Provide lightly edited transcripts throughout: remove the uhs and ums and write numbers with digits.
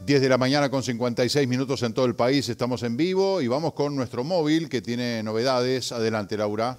10 de la mañana con 56 minutos en todo el país, estamos en vivo y vamos con nuestro móvil que tiene novedades. Adelante, Laura.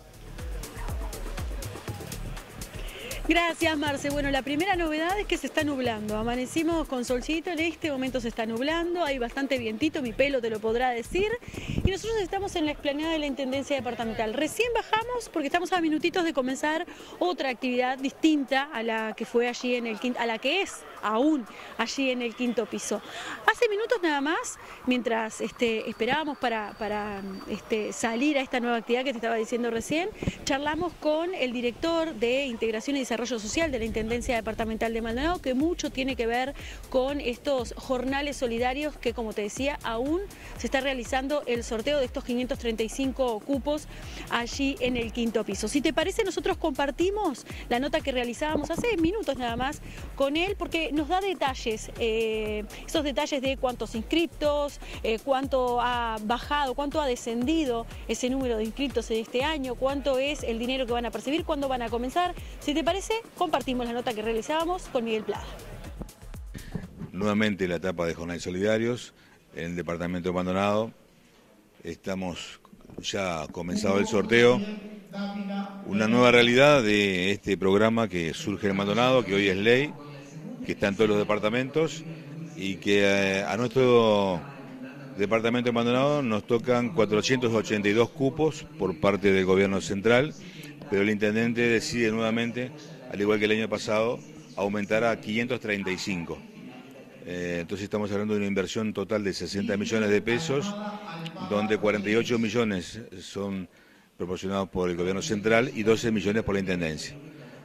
Gracias, Marce. Bueno, la primera novedad es que se está nublando. Amanecimos con solcito, en este momento se está nublando, hay bastante vientito, mi pelo te lo podrá decir. Y nosotros estamos en la explanada de la Intendencia Departamental. Recién bajamos porque estamos a minutitos de comenzar otra actividad distinta a la que fue allí en el quinto, a la que es aún allí en el quinto piso. Hace minutos nada más, mientras esperábamos para salir a esta nueva actividad que te estaba diciendo recién, charlamos con el director de Integración y Desarrollo Social de la Intendencia Departamental de Maldonado, que mucho tiene que ver con estos jornales solidarios que, como te decía, aún se está realizando el sorteo de estos 535 cupos allí en el quinto piso. Si te parece, nosotros compartimos la nota que realizábamos hace minutos nada más con él, porque nos da detalles, esos detalles de cuántos inscriptos, cuánto ha bajado, cuánto ha descendido ese número de inscriptos en este año, cuánto es el dinero que van a percibir, cuándo van a comenzar. Si te parece, compartimos la nota que realizábamos con Miguel Plada. Nuevamente la etapa de jornales solidarios en el departamento de Maldonado. Estamos ya comenzado el sorteo. Una nueva realidad de este programa que surge en Maldonado, que hoy es ley, que está en todos los departamentos y que a nuestro departamento de Maldonado nos tocan 482 cupos por parte del gobierno central, pero el intendente decide nuevamente, al igual que el año pasado, aumentar a 535. Entonces estamos hablando de una inversión total de 60 millones de pesos, donde 48 millones son proporcionados por el gobierno central y 12 millones por la intendencia.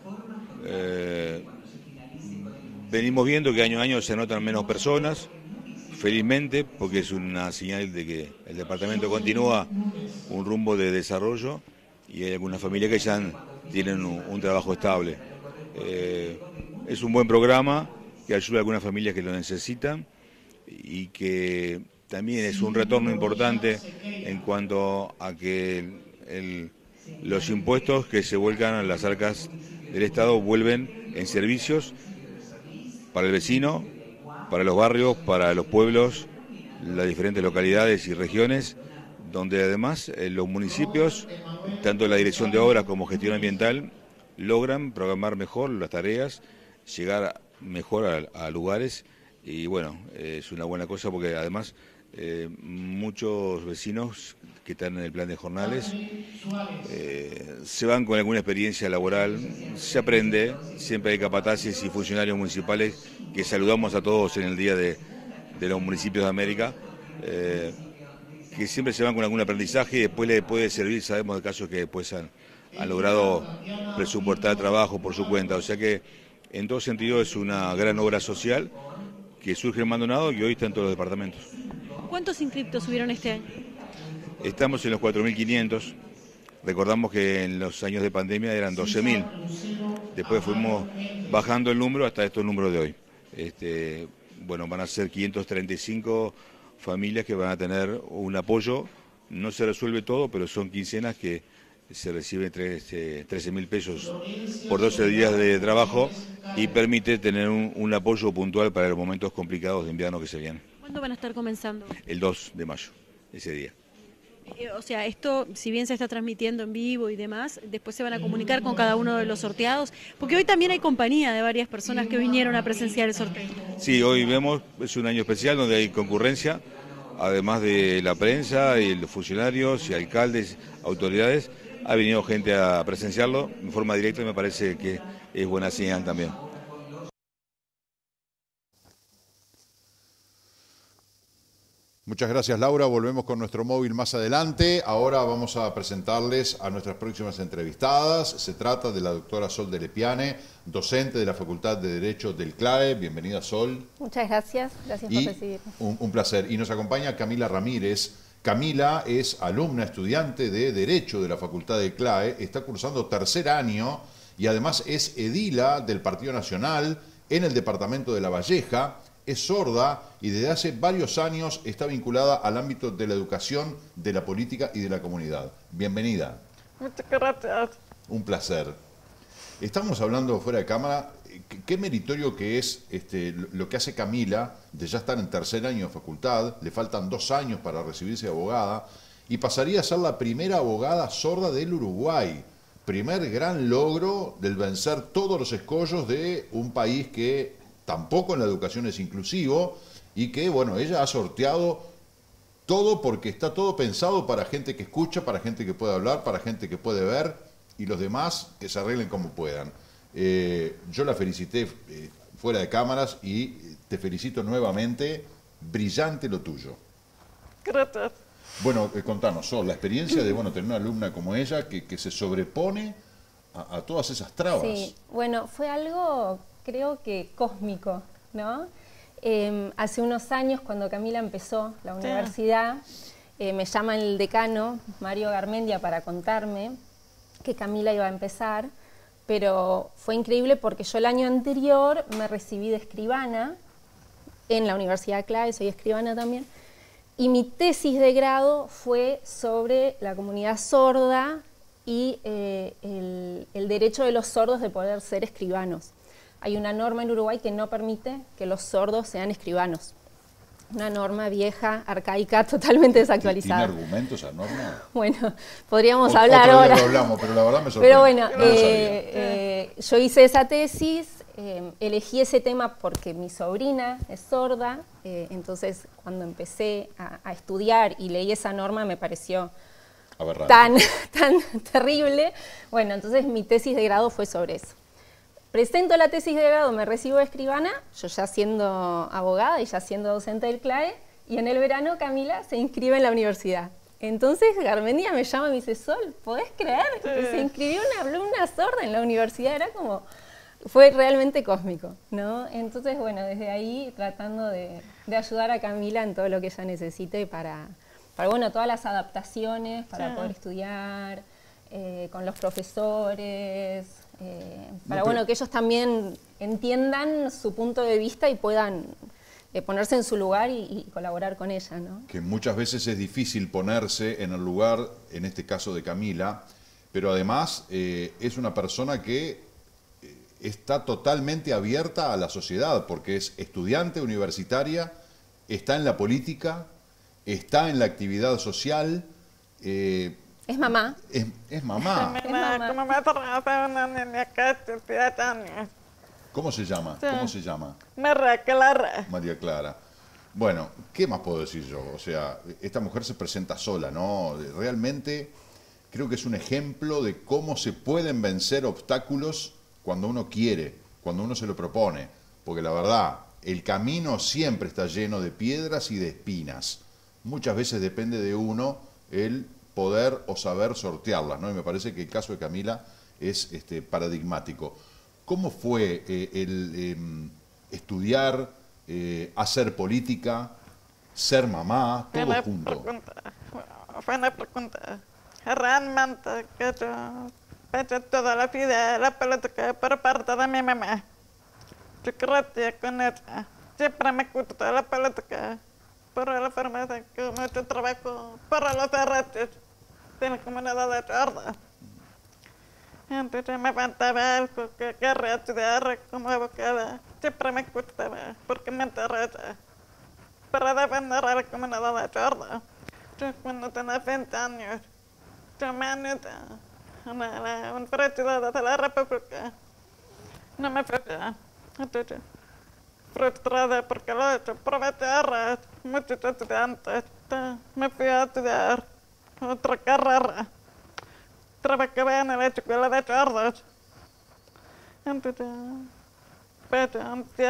Venimos viendo que año a año se anotan menos personas, felizmente, porque es una señal de que el departamento continúa un rumbo de desarrollo y hay algunas familias que ya tienen un trabajo estable. Es un buen programa que ayuda a algunas familias que lo necesitan y que también es un retorno importante en cuanto a que los impuestos que se vuelcan a las arcas del Estado vuelven en servicios para el vecino, para los barrios, para los pueblos, las diferentes localidades y regiones, donde además los municipios, tanto la Dirección de Obras como Gestión Ambiental, logran programar mejor las tareas, llegar mejor a lugares y bueno, es una buena cosa porque además muchos vecinos que están en el plan de jornales se van con alguna experiencia laboral, se aprende, siempre hay capataces y funcionarios municipales que saludamos a todos en el Día de los Municipios de América, que siempre se van con algún aprendizaje y después les puede servir, sabemos de casos que después han logrado presupuestar trabajo por su cuenta, o sea que en todo sentido es una gran obra social que surge en Maldonado y hoy está en todos los departamentos. ¿Cuántos inscriptos hubieron este año? Estamos en los 4.500, recordamos que en los años de pandemia eran 12.000, después fuimos bajando el número hasta estos números de hoy. Bueno, van a ser 535 familias que van a tener un apoyo, no se resuelve todo, pero son quincenas que se reciben 13.000 pesos por 12 días de trabajo y permite tener un apoyo puntual para los momentos complicados de invierno que se vienen. ¿Cuándo van a estar comenzando? El 2 de mayo, ese día. O sea, esto, si bien se está transmitiendo en vivo y demás, después se van a comunicar con cada uno de los sorteados, porque hoy también hay compañía de varias personas que vinieron a presenciar el sorteo. Sí, hoy vemos, es un año especial donde hay concurrencia, además de la prensa y los funcionarios y alcaldes, autoridades, ha venido gente a presenciarlo en forma directa y me parece que es buena señal también. Muchas gracias, Laura. Volvemos con nuestro móvil más adelante. Ahora vamos a presentarles a nuestras próximas entrevistadas. Se trata de la doctora Sol de Lepiane, docente de la Facultad de Derecho del CLAE. Bienvenida, Sol. Muchas gracias. Gracias por recibirme. Un placer. Y nos acompaña Camila Ramírez. Camila es alumna estudiante de Derecho de la Facultad del CLAE. Está cursando tercer año y además es edila del Partido Nacional en el departamento de La Valleja. Es sorda y desde hace varios años está vinculada al ámbito de la educación, de la política y de la comunidad. Bienvenida. Muchas gracias. Un placer. Estamos hablando fuera de cámara qué meritorio que es lo que hace Camila, de ya estar en tercer año de facultad, le faltan 2 años para recibirse de abogada, y pasaría a ser la primera abogada sorda del Uruguay. Primer gran logro del vencer todos los escollos de un país que tampoco en la educación es inclusivo, y que, bueno, ella ha sorteado todo porque está todo pensado para gente que escucha, para gente que puede hablar, para gente que puede ver, y los demás que se arreglen como puedan. Yo la felicité fuera de cámaras y te felicito nuevamente. Brillante lo tuyo. Gracias. Bueno, contanos, Sol, la experiencia de tener una alumna como ella que se sobrepone a todas esas trabas. Sí, bueno, fue algo creo que cósmico, ¿no? Hace unos años, cuando Camila empezó la universidad, me llama el decano, Mario Garmendia, para contarme que Camila iba a empezar, pero fue increíble porque yo el año anterior me recibí de escribana en la Universidad CLAE, soy escribana también, y mi tesis de grado fue sobre la comunidad sorda y el derecho de los sordos de poder ser escribanos. Hay una norma en Uruguay que no permite que los sordos sean escribanos. Una norma vieja, arcaica, totalmente desactualizada. ¿Tiene argumentos esa norma? Bueno, podríamos hablar ahora. Lo hablamos, pero la verdad me sorprende. Pero bueno, No yo hice esa tesis, elegí ese tema porque mi sobrina es sorda, entonces cuando empecé a estudiar y leí esa norma me pareció tan terrible. Bueno, entonces mi tesis de grado fue sobre eso. Presento la tesis de grado, me recibo de escribana, yo ya siendo abogada y ya siendo docente del CLAE, y en el verano Camila se inscribe en la universidad. Entonces Garmendia me llama y me dice, Sol, ¿podés creer que se inscribió una alumna sorda en la universidad? Era como, fue realmente cósmico, ¿no? Entonces, bueno, desde ahí tratando de ayudar a Camila en todo lo que ella necesite para bueno, todas las adaptaciones, para poder estudiar, con los profesores, para bueno, que ellos también entiendan su punto de vista y puedan ponerse en su lugar y colaborar con ella, ¿no? Que muchas veces es difícil ponerse en el lugar, en este caso de Camila, pero además es una persona que está totalmente abierta a la sociedad, porque es estudiante universitaria, está en la política, está en la actividad social. Es mamá. Es mamá. Es mamá. Como me trae una niña que tiene 7 años. ¿Cómo se llama? Sí. ¿Cómo se llama? María Clara. María Clara. Bueno, ¿qué más puedo decir yo? O sea, esta mujer se presenta sola, ¿no? Realmente creo que es un ejemplo de cómo se pueden vencer obstáculos cuando uno quiere, cuando uno se lo propone. Porque la verdad, el camino siempre está lleno de piedras y de espinas. Muchas veces depende de uno el poder o saber sortearlas, ¿no? Y me parece que el caso de Camila es paradigmático. ¿Cómo fue el estudiar, hacer política, ser mamá, todo junto? Fue una pregunta. Realmente que yo pensé toda la vida la política por parte de mi mamá. Yo crecí con ella. Siempre me gustó la política por la forma de que mucho trabajo para los derechos de la comunidad de sorda. Entonces me faltaba algo que quería estudiar como abogada. Siempre me gustaba porque me interesa para defender a la comunidad de sorda. Yo cuando tenía 20 años, yo me uní a la Universidad de la República. No me fui. Entonces, frustrada porque lo he hecho por meter muchos estudiantes. Me fui a estudiar otra carrera. Trabajaba en la escuela de sordos. Entonces, pero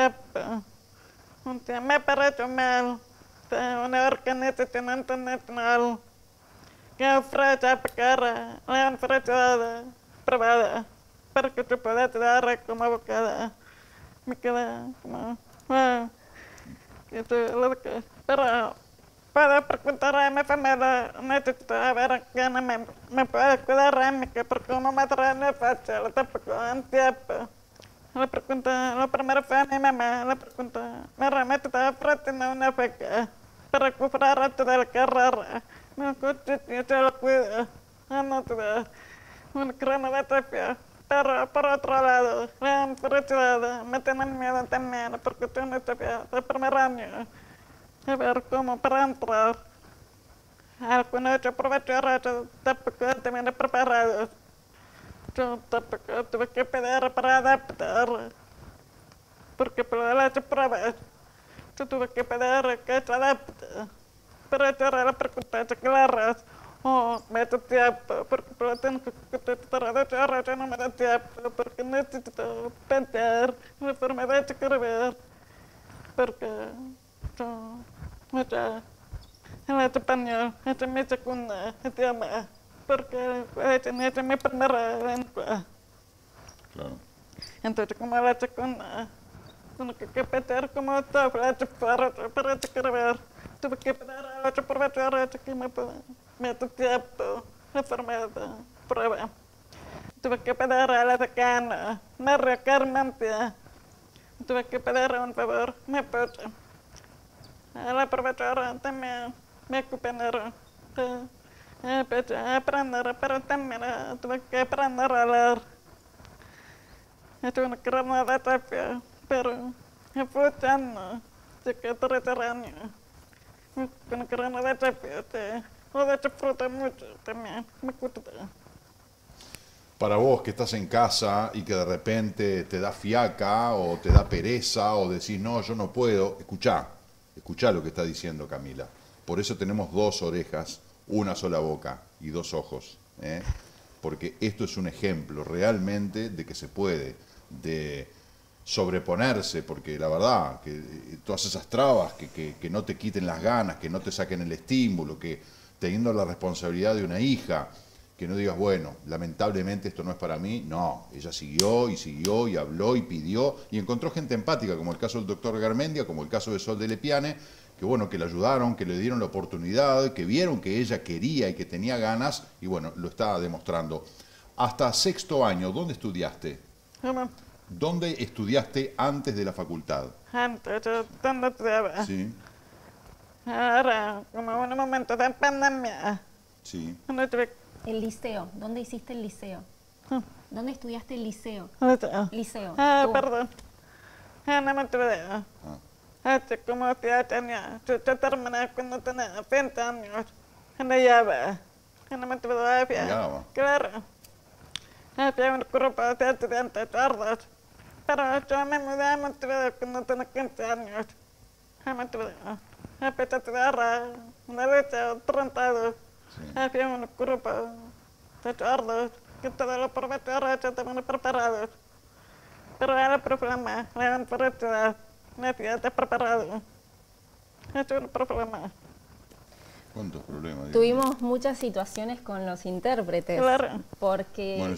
un tiempo me pareció mal de una organización internacional que ofrece apoyar a la universidad privada para que se pueda estudiar como abogada. Me quedé como, wow, pero puedo preguntar a mi familia, necesito ver quién me puede cuidar a mí, porque como me trae fácil, tampoco en tiempo. Le pregunté, lo primero fue a mi mamá, le pregunté, mira, me está ofreciendo una beca para comprar toda la carrera. Me dijo, yo te lo cuido, no te da una gran terapia. Pero por otro lado, la universidad me tiene miedo también porque tengo el primer año. A ver cómo para entrar. Algunos yo aprovecho tampoco también preparados. Yo tampoco tuve que pedir para adaptar. Porque para las pruebas, yo tuve que pedir que se adapte. Pero yo era la pregunta claras. Oh, me da tiempo, porque tengo que tratar de ahora ya no me da tiempo, porque necesito pensar, la enfermedad de escribir, porque yo, en español, es mi segunda idioma, porque es mi primera lengua. Claro. Entonces, como la segunda, tengo que pensar como todo para escribir. Tuve que pedir a otro profesor que me dio tiempo, la enfermedad, prueba. Tuve que pedir a la decana, María Carmentia. Tuve que pedir un favor, me puso. A la profesora también me acompañaron. Empecé a aprender, pero también tuve que aprender a leer. Es una gran desafío, pero fue tan terreno. Con gran desafío, lo disfruto mucho también, me gusta. Para vos que estás en casa y que de repente te da fiaca o te da pereza o decís, no, yo no puedo, escuchá lo que está diciendo Camila. Por eso tenemos 2 orejas, una sola boca y 2 ojos, ¿eh? Porque esto es un ejemplo realmente de que se puede, de sobreponerse, porque la verdad, que todas esas trabas, que no te quiten las ganas, que no te saquen el estímulo, que teniendo la responsabilidad de una hija, que no digas, bueno, lamentablemente esto no es para mí, no, ella siguió y habló y pidió y encontró gente empática, como el caso del doctor Garmendia, como el caso de Sol de Lepiane, que bueno, que le ayudaron, que le dieron la oportunidad, que vieron que ella quería y que tenía ganas, y bueno, lo está demostrando. Hasta 6º año, ¿dónde estudiaste? ¿Dónde estudiaste antes de la facultad? Antes, ¿dónde estudiaba? Sí. Ahora, como en un momento de pandemia. Sí. El liceo, ¿dónde hiciste el liceo? ¿Dónde estudiaste el liceo? Liceo. Tú. Perdón. No me estudiaba. Como ya tenía, yo terminé cuando tenía 20 años. En la llave. No me estudiaba. Claro. Había un grupo de estudiantes sordos. Pero yo me mudé a Montevideo cuando tenía 15 años. A Montevideo. Empecé a estudiar en el liceo 32. Sí. Había un grupo de sordos que todos los profesores estaban preparados. Pero era el problema, la universidad no está preparado. Es un problema. ¿Cuántos problemas? Tuvimos muchas situaciones con los intérpretes, claro, porque bueno,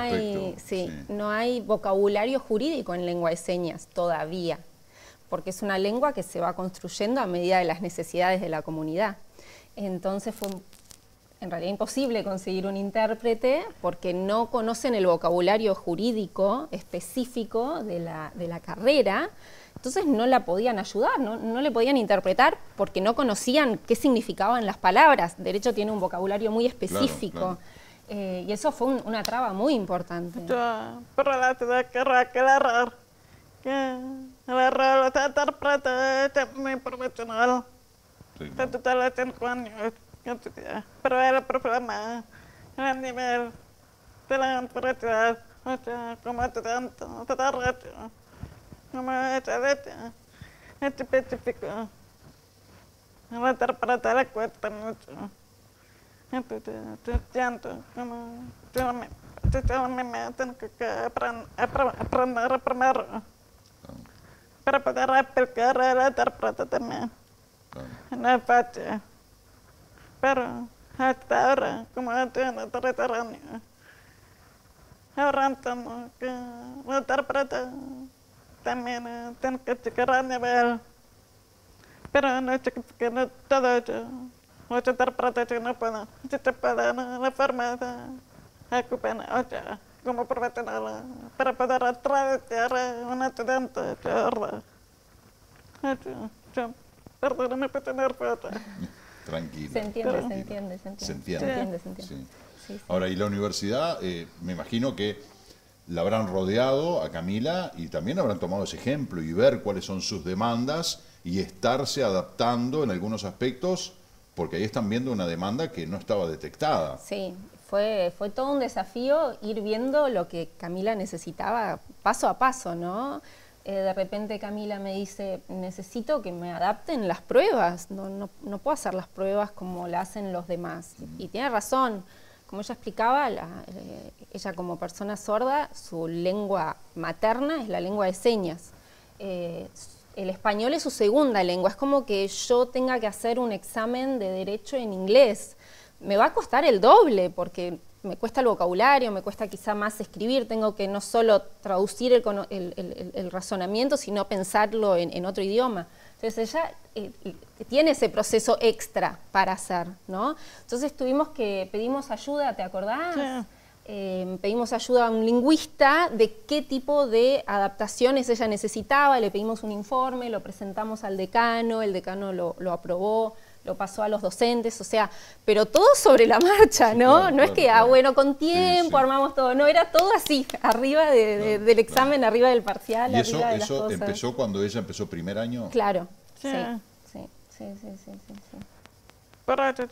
no hay vocabulario jurídico en lengua de señas todavía, porque es una lengua que se va construyendo a medida de las necesidades de la comunidad. Entonces fue en realidad imposible conseguir un intérprete porque no conocen el vocabulario jurídico específico de la carrera. Entonces no la podían ayudar, no le podían interpretar porque no conocían qué significaban las palabras. Derecho tiene un vocabulario muy específico. Claro, claro. Y eso fue una traba muy importante. Yo, por la ciudad, querrá aclarar que el error de interprete es muy profesional. Sí, de total 5 años que estudié. Pero el problema en el nivel de la universidad, o sea, como estudiante de derecho. Como es específico. La interpretar cuesta mucho. Entonces, yo siento como yo me tengo que aprender primero para poder aplicar la interpretación también. No es fácil. Pero hasta ahora, como estoy en el territorio, ahora entiendo que la interpretación también tengo que checar a nivel, pero no checar todo eso. Los interpretes no pueden, si te pueden, la forma de ocupar, o sea, como profesional, para poder traducir a un estudiante, ¿verdad? Perdón, me puedo tener foto. Tranquilo. Se entiende. Sí. Ahora, y la universidad, me imagino que la habrán rodeado a Camila y también habrán tomado ese ejemplo y ver cuáles son sus demandas y estarse adaptando en algunos aspectos, porque ahí están viendo una demanda que no estaba detectada. Sí, fue todo un desafío ir viendo lo que Camila necesitaba paso a paso, ¿no? De repente Camila me dice, necesito que me adapten las pruebas, no puedo hacer las pruebas como las hacen los demás. Y tiene razón, como ella explicaba, ella como persona sorda, su lengua materna es la lengua de señas. El español es su segunda lengua, es como que yo tenga que hacer un examen de derecho en inglés. Me va a costar el doble, porque me cuesta el vocabulario, me cuesta quizá más escribir, tengo que no solo traducir el razonamiento, sino pensarlo en otro idioma. Entonces ella tiene ese proceso extra para hacer, ¿no? Entonces pedimos ayuda, ¿te acordás? Sí. Pedimos ayuda a un lingüista de qué tipo de adaptaciones ella necesitaba, le pedimos un informe, lo presentamos al decano, el decano lo aprobó, lo pasó a los docentes, o sea, pero todo sobre la marcha, ¿no? Claro, no es que, bueno, con tiempo armamos todo, no, era todo así, arriba del examen, arriba del parcial, ¿y arriba de las cosas? Empezó cuando ella empezó primer año? Claro, sí. Pero yo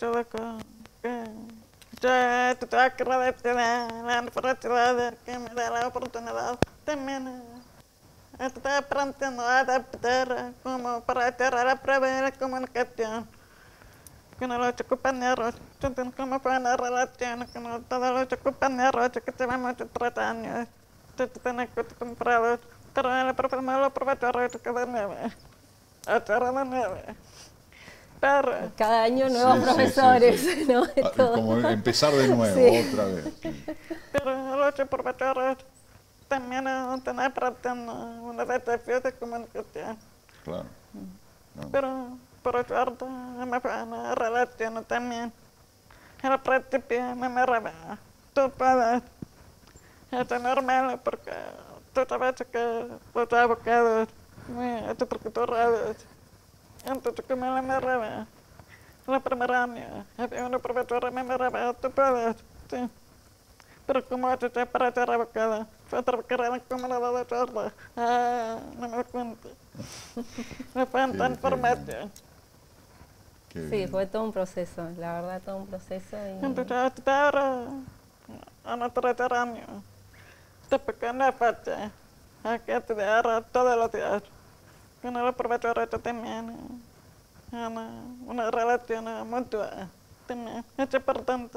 te agradezco la universidad que me da la oportunidad también. Estoy aprendiendo a adaptar como para hacer la prueba de la comunicación con los compañeros. Yo tengo como buena relación con todos los compañeros que tenemos 3 años. Yo tengo acostumbrados, pero el profesor que de 9. Hasta de 9. Pero, cada año nuevos profesores, sí. ¿no? Como empezar de nuevo, otra vez. Sí. Pero los profesores también están aprendiendo una desafío de comunicación. Claro. No. Pero por suerte me fue una relación también. Al principio me miraba, tú puedes, es normal porque tú sabes que los abogados, estos profesores, entonces que me la miraba. En el primer año había una profesora me miraba, tú puedes, sí. Pero como yo estoy para ser abogada, fue a trabajar en la comunidad de sorda. No me cuento. Me falta información. Sí, fue todo un proceso, la verdad, todo un proceso. Entonces, hasta ahora, a nuestro años, esta pequeña fecha, hay que estudiar todos los días. Con el profesor también, una relación mutua también, es importante.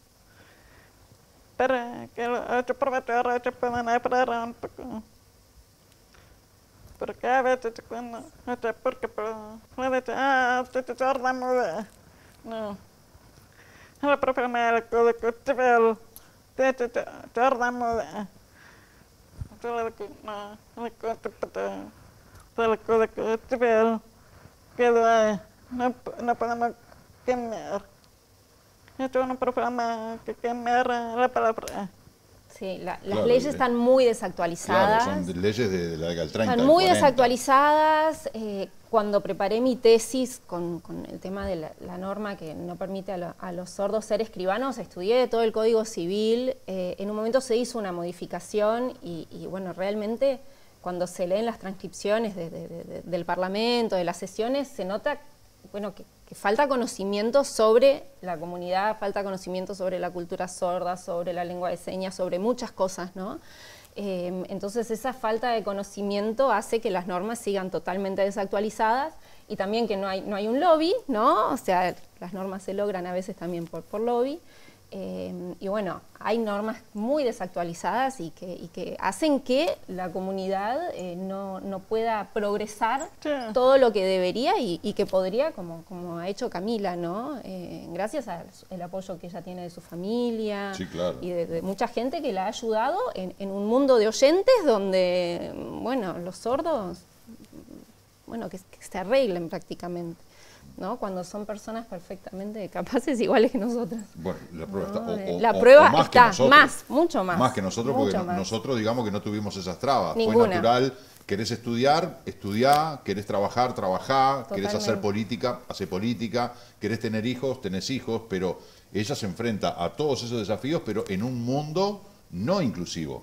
Para que los profesores puedan aprender un poco. Porque a veces cuando, no sé por qué, pero le dicen, usted es sorda muda. No. La profe me dijo que usted es sorda muda. Yo le digo, no, le cuento que usted quedó ahí, no podemos cambiar. Esto es un programa que cambiar la palabra. Sí, las leyes están muy desactualizadas. Claro, son leyes de la década del 30. Están muy desactualizadas. Cuando preparé mi tesis con el tema de la norma que no permite a los sordos ser escribanos, estudié todo el Código Civil. En un momento se hizo una modificación y bueno, realmente cuando se leen las transcripciones del Parlamento, de las sesiones, se nota bueno, que falta conocimiento sobre la comunidad, falta conocimiento sobre la cultura sorda, sobre la lengua de señas, sobre muchas cosas, ¿no? Entonces esa falta de conocimiento hace que las normas sigan totalmente desactualizadas y también que no hay un lobby, ¿no? O sea, las normas se logran a veces también por lobby. Y bueno, hay normas muy desactualizadas y que hacen que la comunidad no pueda progresar todo lo que debería y que podría, como ha hecho Camila, ¿no? Gracias al apoyo que ella tiene de su familia, sí, claro, y de mucha gente que la ha ayudado en un mundo de oyentes donde, bueno, los sordos, bueno, que se arreglen prácticamente, ¿no? Cuando son personas perfectamente capaces, iguales que nosotros. Bueno, la prueba está. La prueba más está, mucho más. Más que nosotros, porque nosotros digamos que no tuvimos esas trabas. Ninguna. Fue natural, querés estudiar, estudiá, querés trabajar, trabajá, querés hacer política, hace política, querés tener hijos, tenés hijos, pero ella se enfrenta a todos esos desafíos, pero en un mundo no inclusivo. Sí.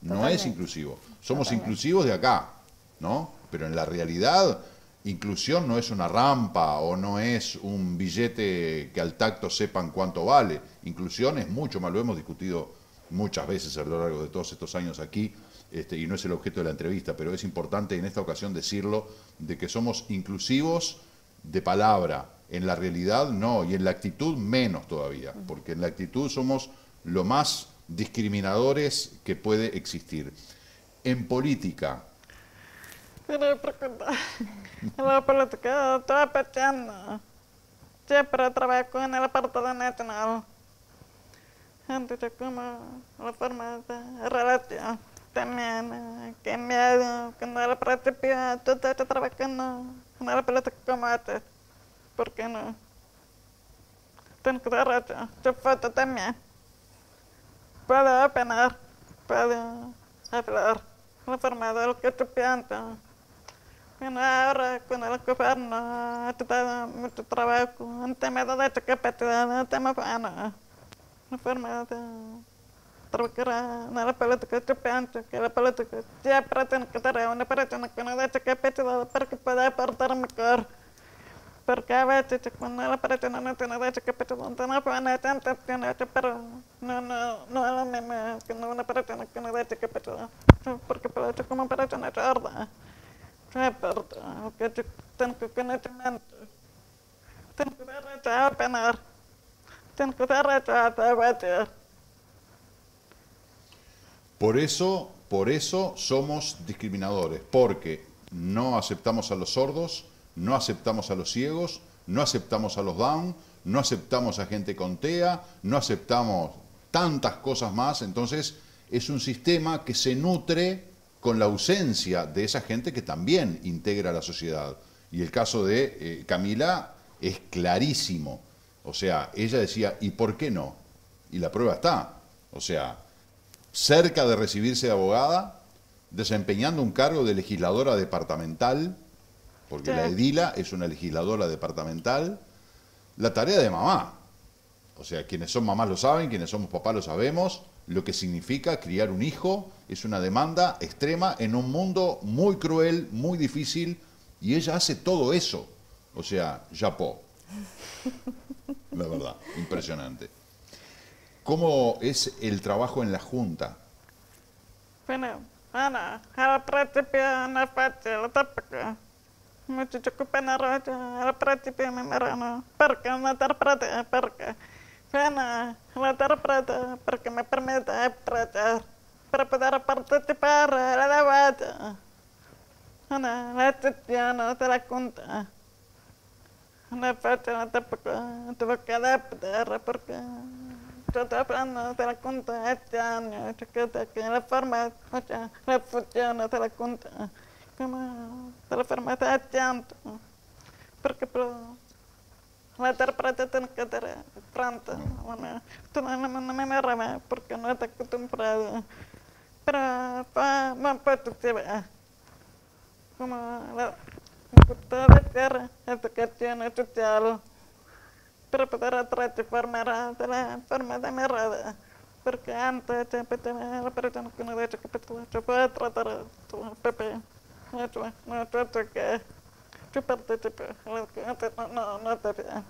no es inclusivo. Somos inclusivos de acá, ¿no? Pero en la realidad, inclusión no es una rampa o no es un billete que al tacto sepan cuánto vale. Inclusión es mucho más, lo hemos discutido muchas veces a lo largo de todos estos años aquí, y no es el objeto de la entrevista, pero es importante en esta ocasión decirlo, de que somos inclusivos de palabra, en la realidad no, y en la actitud menos todavía, porque en la actitud somos lo más discriminadores que puede existir. En política. Pero en la política estoy peleando. Siempre trabajo en el Partido Nacional. Antes como la forma de relación. También, que miedo, que no era principio, tú estás trabajando en la política como antes. ¿Por qué no? Tengo derecho, yo foto también. Puedo opinar, puedo hablar, la forma de lo que tú piensas. Bueno, ahora con el gobierno ha dado mucho trabajo, un tema de discapacidad, un tema bueno. La forma de trabajar en la política, yo pienso que la política siempre tiene que ser una persona con una discapacidad para que pueda aportar mejor. Porque a veces cuando la persona no tiene discapacidad, no buena intenciones, pero no es lo mismo que una persona con una discapacidad. Porque por eso como persona sorda, no importa, que yo tengo conocimiento, tengo derecho a opinar, tengo derecho a debatir. Por eso somos discriminadores, porque no aceptamos a los sordos, no aceptamos a los ciegos, no aceptamos a los down, no aceptamos a gente con TEA, no aceptamos tantas cosas más. Entonces es un sistema que se nutre con la ausencia de esa gente que también integra la sociedad. Y el caso de Camila es clarísimo. O sea, ella decía, ¿y por qué no? Y la prueba está. O sea, cerca de recibirse de abogada, desempeñando un cargo de legisladora departamental, porque la edila es una legisladora departamental, la tarea de mamá. O sea, quienes son mamás lo saben, quienes somos papás lo sabemos, lo que significa criar un hijo es una demanda extrema en un mundo muy cruel, muy difícil, y ella hace todo eso. O sea, chapó. La verdad, impresionante. ¿Cómo es el trabajo en la Junta? Bueno, Ana, al principio no es fácil, tampoco. Mucho pena al principio me mirano, porque no interprete, porque bueno, no interprete, porque me permite interpretar, para poder participar en el debate. Ana, la situación de la Junta. No es fácil, tampoco, tuve que adaptar, porque yo estoy hablando de la Junta este año, que la forma, o sea, la función de la Junta. Como de la forma de asiento, porque la intérprete tiene que ser pronto, no me rama porque no está acostumbrado, pero fue muy positivo, como la computadora de tierra, educación social, para poder transformar de la forma de mi rada, porque antes siempre tenía la persona que no dice que yo puedo tratar tu Pepe. No que yo participé, no te vean.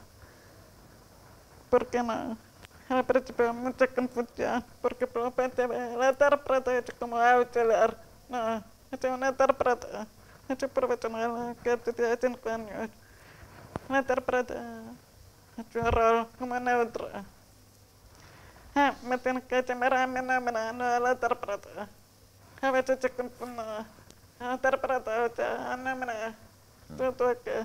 ¿Por qué no? Al principio mucha confusión, porque probablemente la intérprete es como auxiliar. No, es una intérprete, es profesional que tiene 5 años. La intérprete es un rol como neutro. Me tiene que llamar a mi nombre, no a la intérprete. A veces se confunde. Interpreta, o sea, no me tuve que.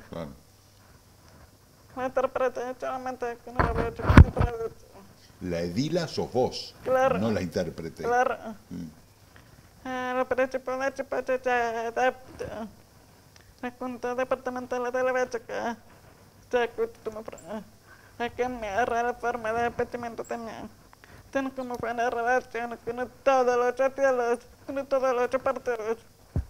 La interpreta solamente que no había hecho un producto. La edila sos vos, claro, no la intérprete. Claro. Lo principal de Chipate ya adapta. La Junta Departamental de la Bélgica se acostuma a cambiar la forma de apetimiento también. Tiene como buena relación con todos los sociales, con todos los partidos.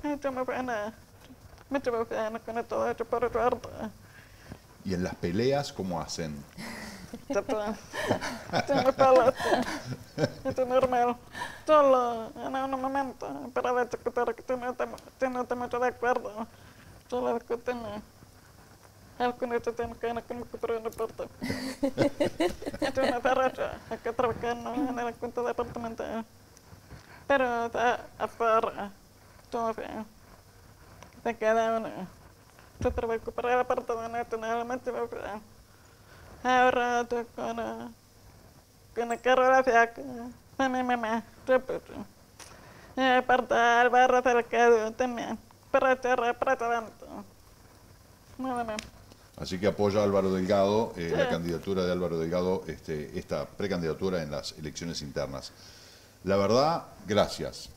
Me llevo bien con todo esto por suerte. ¿Y en las peleas cómo hacen? Esto es normal. Solo en un momento para discutir que no estamos de acuerdo. Solo discuten algunos tienen que ir como que por una parte. Esto es una derecha, hay que trabajar en el cuento departamental. Pero afuera, todo bien. De cada uno. Yo trabajo para el apartamento, normalmente me quedan. Ahora estoy con la carrera fiaca, mi mamá, repito. Aparte del barrio cercado también, para adentro. Nada más. Así que apoya a Álvaro Delgado, la candidatura de Álvaro Delgado, esta precandidatura en las elecciones internas. La verdad, gracias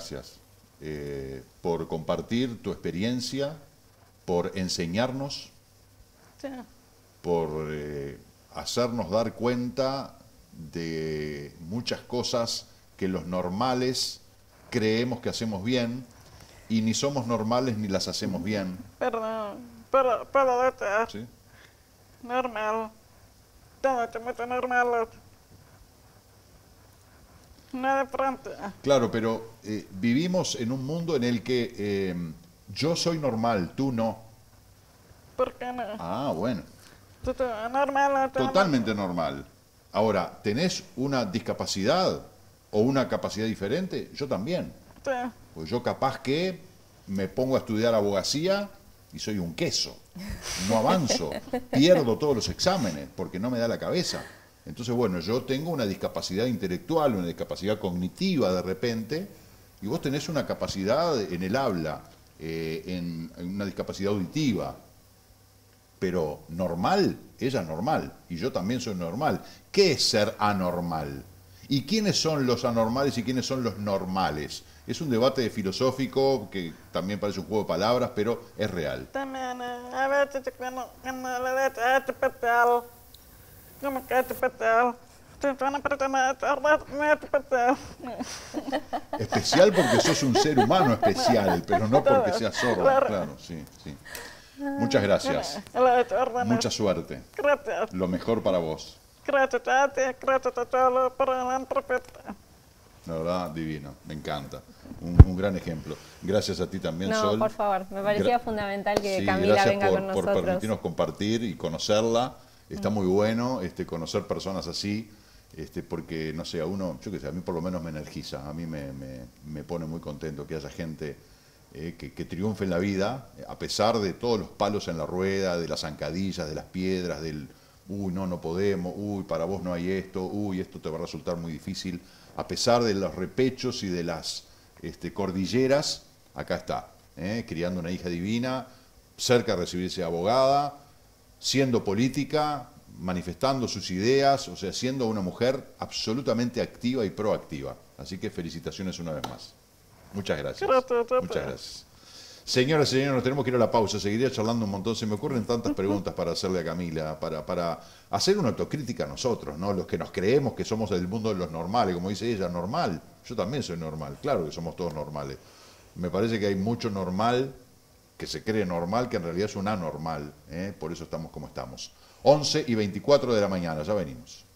por compartir tu experiencia, por enseñarnos, por hacernos dar cuenta de muchas cosas que los normales creemos que hacemos bien y ni somos normales ni las hacemos bien. Perdón, puedo decir. ¿Sí? Normal. Todo muy normal. No de pronto. Claro, pero vivimos en un mundo en el que yo soy normal, tú no. ¿Por qué no? Ah, bueno. Normal. Totalmente normal. Ahora, ¿tenés una discapacidad o una capacidad diferente? Yo también. Sí. Pues yo capaz que me pongo a estudiar abogacía y soy un queso. No avanzo. Pierdo todos los exámenes porque no me da la cabeza. Entonces, bueno, yo tengo una discapacidad intelectual, una discapacidad cognitiva de repente, y vos tenés una capacidad en el habla, en una discapacidad auditiva. Pero normal, ella es normal, y yo también soy normal. ¿Qué es ser anormal? ¿Y quiénes son los anormales y quiénes son los normales? Es un debate filosófico que también parece un juego de palabras, pero es real. También, a veces cuando le das a este petal, como que este petal, una persona especial. Especial porque sos un ser humano especial, pero no porque seas sordo. Claro, sí, sí. Muchas gracias. Mucha suerte. Gracias. Lo mejor para vos. Gracias a ti, gracias a todos por la entrevista. La verdad, divino. Me encanta. Un gran ejemplo. Gracias a ti también, No, Sol. por favor. Me parecía fundamental que Sí, Camila gracias venga con nosotros. por permitirnos compartir y conocerla. Está muy bueno conocer personas así, porque, no sé, a uno, yo qué sé, a mí por lo menos me energiza. A mí me pone muy contento que haya gente que triunfe en la vida, a pesar de todos los palos en la rueda, de las zancadillas, de las piedras, del, uy, no podemos, uy, para vos no hay esto, uy, esto te va a resultar muy difícil. A pesar de los repechos y de las cordilleras, acá está, criando una hija divina, cerca de recibirse abogada, siendo política, manifestando sus ideas, o sea, siendo una mujer absolutamente activa y proactiva. Así que felicitaciones una vez más. Muchas gracias. Muchas gracias. Señoras y señores, nos tenemos que ir a la pausa. Seguiría charlando un montón. Se me ocurren tantas preguntas para hacerle a Camila, para hacer una autocrítica a nosotros, ¿no? Los que nos creemos que somos del mundo de los normales, como dice ella, normal. Yo también soy normal. Claro que somos todos normales. Me parece que hay mucho normal que se cree normal, que en realidad es un anormal. Por eso estamos como estamos. 11:24 de la mañana. Ya venimos.